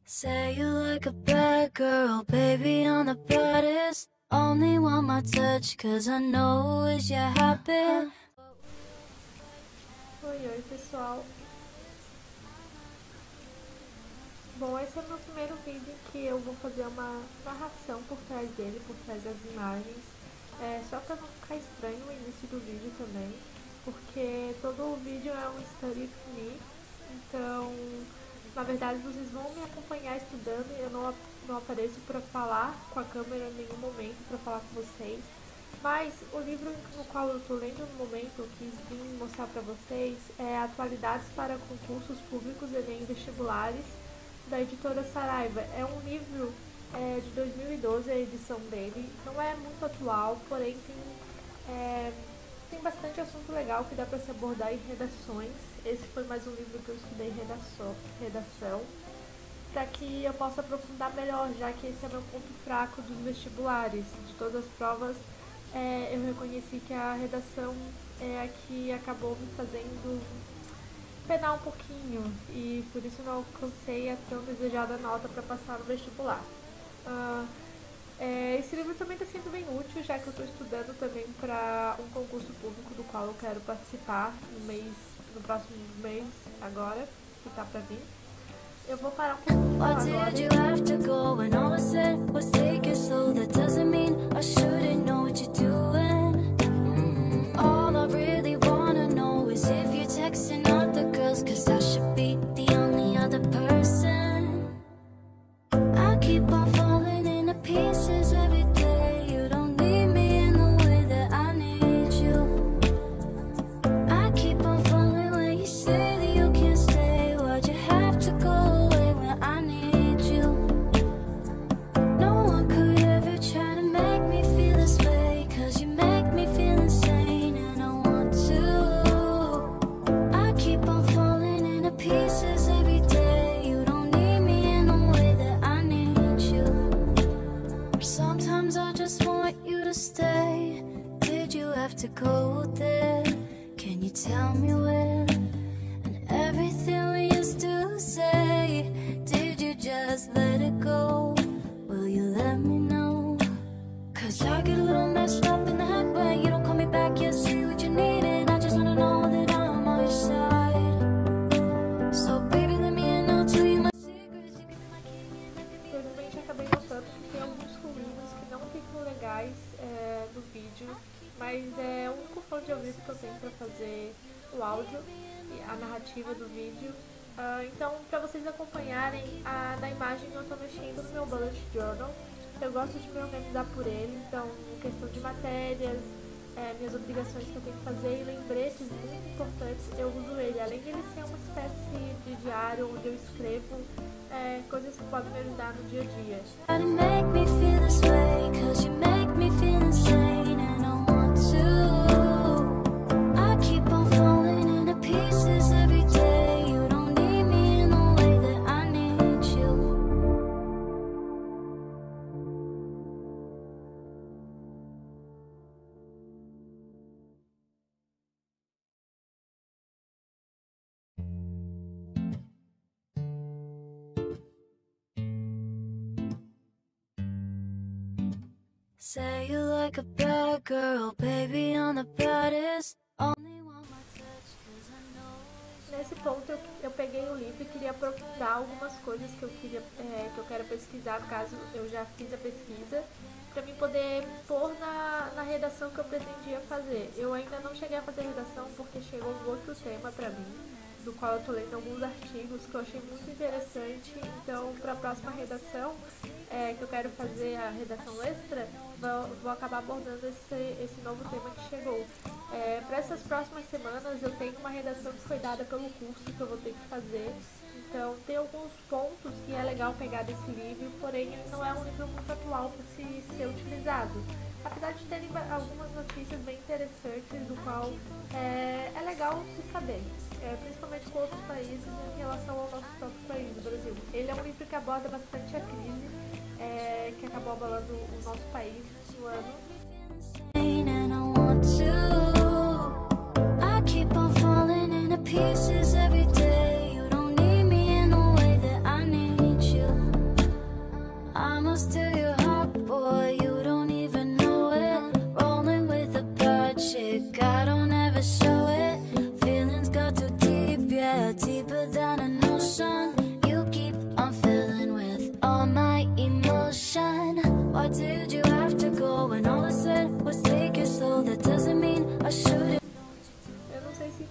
Say you like a bad girl, baby, I'm the baddest. Only want my touch, cause I know it's your habit. Oi, pessoal. Bom, esse é o meu primeiro vídeo em que eu vou fazer uma narração por trás dele, por trás das imagens. Só pra não ficar estranho o início do vídeo também, porque todo o vídeo é um study with me, então, na verdade, vocês vão me acompanhar estudando e eu não apareço para falar com a câmera em nenhum momento, para falar com vocês. Mas o livro no qual eu estou lendo no momento, eu quis vir mostrar para vocês, é Atualidades para Concursos Públicos, Enem e Vestibulares, da editora Saraiva. É um livro de 2012, a edição dele. Não é muito atual, porém tem bastante assunto legal que dá para se abordar em redações. Esse foi mais um livro que eu estudei redação, para que eu possa aprofundar melhor, já que esse é meu ponto fraco dos vestibulares. De todas as provas, eu reconheci que a redação é a que acabou me fazendo penar um pouquinho, e por isso não alcancei a tão desejada nota para passar no vestibular. Esse livro também está sendo bem útil, já que eu estou estudando também para um concurso público do qual eu quero participar no próximo mês, agora, que está para vir. Eu vou parar um pouquinho to go there. Can you tell me where? And everything we used to say, did you just let it go? Will you let me know? Cause I get a little messed up in the head when you don't call me back. You see what you need and I just wanna know that I'm on your side. So baby, let me in, I'll tell you my secrets. You can be my king and I can be. Realmente acabei notando que tem alguns ruídos que não ficam legais no vídeo, mas é o único fone de ouvido que eu tenho para fazer o áudio e a narrativa do vídeo. Então, para vocês acompanharem, na imagem eu estou mexendo no meu bullet journal. Eu gosto de me organizar por ele, então, em questão de matérias, minhas obrigações que eu tenho que fazer e lembretes muito importantes, eu uso ele. Além de ele ser uma espécie de diário onde eu escrevo coisas que podem me ajudar no dia a dia. Say you like a bad girl, baby, I'm the baddest. Only want my touch, cause I know. Nesse ponto eu peguei o livro e queria aprofundar algumas coisas que eu quero pesquisar, caso eu já fiz a pesquisa, para mim poder pôr na redação que eu pretendia fazer. Eu ainda não cheguei a fazer redação porque chegou um outro tema para mim, do qual eu tô lendo alguns artigos que eu achei muito interessante. Então, para a próxima redação, que eu quero fazer a redação extra, vou acabar abordando esse novo tema que chegou. Para essas próximas semanas, eu tenho uma redação que foi dada pelo curso que eu vou ter que fazer. Então, tem alguns pontos que é legal pegar desse livro, porém ele não é um livro muito atual para se ser utilizado. Apesar de terem algumas notícias bem interessantes, do qual é legal se saber, principalmente com outros países em relação ao nosso próprio país, o Brasil. Ele é um livro que aborda bastante a crise que acabou abalando o nosso país no ano. Pieces every day, you don't need me in the way that I need you.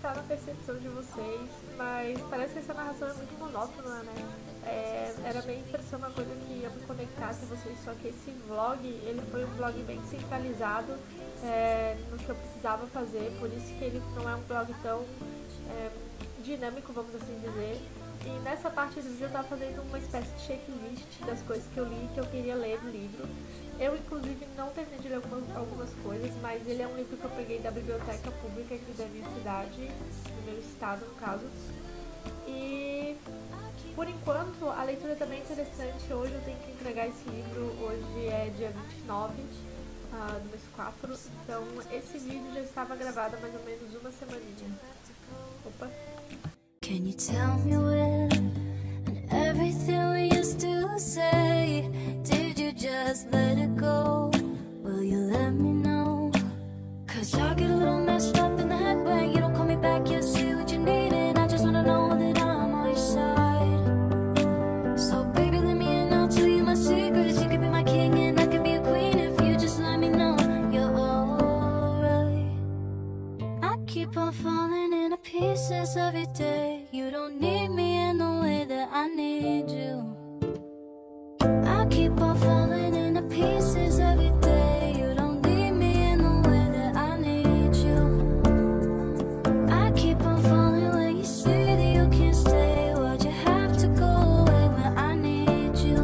está na percepção de vocês, mas parece que essa narração é muito monótona, né? Era bem parecer uma coisa que ia me conectasse a vocês, só que esse vlog, ele foi um vlog bem centralizado no que eu precisava fazer, por isso que ele não é um vlog tão dinâmico, vamos assim dizer. E nessa parte do vídeo eu estava fazendo uma espécie de checklist das coisas que eu li e que eu queria ler do livro. Eu, inclusive, não terminei de ler algumas coisas, mas ele é um livro que eu peguei da biblioteca pública aqui da minha cidade, do meu estado, no caso. E, por enquanto, a leitura também é interessante. Hoje eu tenho que entregar esse livro, hoje é dia 29 do mês 4, então esse vídeo já estava gravado há mais ou menos uma semaninha. Opa! Can you tell me where and everything we used to say? Did you just let it go? Will you let me know? Cause I get a little messed up in the head when you don't call me back. You see what you need and I just wanna know that I'm on your side. So baby, let me in, I'll tell you my secrets. You could be my king and I could be a queen if you just let me know you're alright. I keep on falling into pieces every day. You don't need me in the way that I need you. I keep on falling into pieces every day. You don't need me in the way that I need you. I keep on falling when you say that you can't stay. Why'd you have to go away when I need you?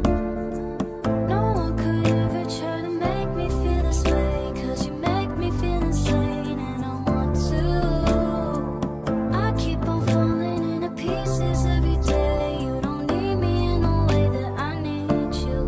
No one could ever try to make me feel this way, cause you make me feel insane and I want to. I keep on falling into pieces every day. You don't need me in the way that I need you.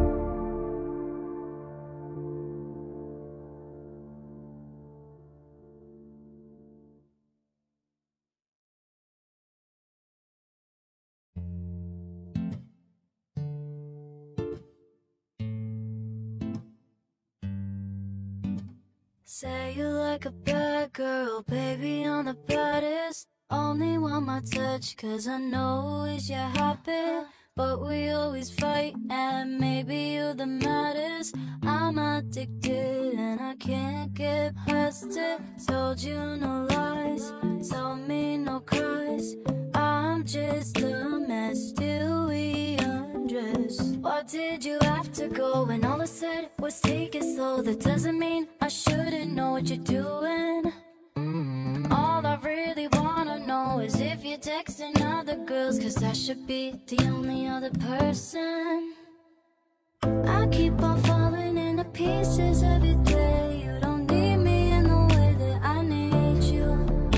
Say you like a bad girl, baby, I'm the baddest. Only want my touch, cause I know it's your habit. But we always fight, and maybe you're the maddest. I'm addicted, and I can't get past it. Told you no lies, told me no cries. I'm just a mess till we undress. Why did you have to go when all I said was take it slow? That doesn't mean I shouldn't know what you're doing. All I really wanna know is if you're texting other girls, cause I should be the only other person. I keep on falling into pieces every day. You don't need me in the way that I need you.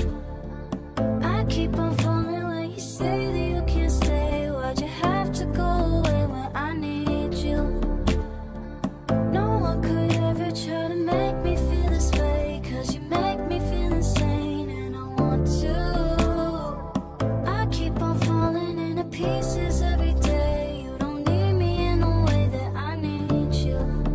I keep on falling when you say that you can't stay. Why'd you have to go away when I need you? No one could ever try to make me feel this way, cause you make me feel insane and I want to. I keep on falling into pieces every day. You don't need me in the way that I need you.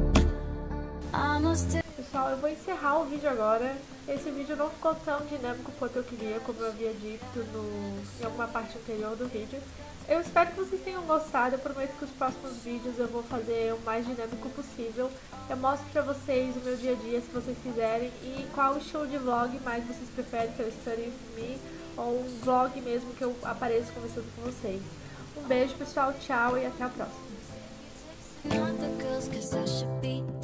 Pessoal, eu vou encerrar o vídeo agora. Esse vídeo não ficou tão dinâmico quanto eu queria, como eu havia dito em alguma parte anterior do vídeo. Eu espero que vocês tenham gostado. Eu prometo que os próximos vídeos eu vou fazer o mais dinâmico possível. Eu mostro pra vocês o meu dia a dia, se vocês quiserem, e qual o estilo de vlog mais vocês preferem, se eu Study With Me ou um vlog mesmo que eu apareço conversando com vocês. Um beijo, pessoal, tchau e até a próxima.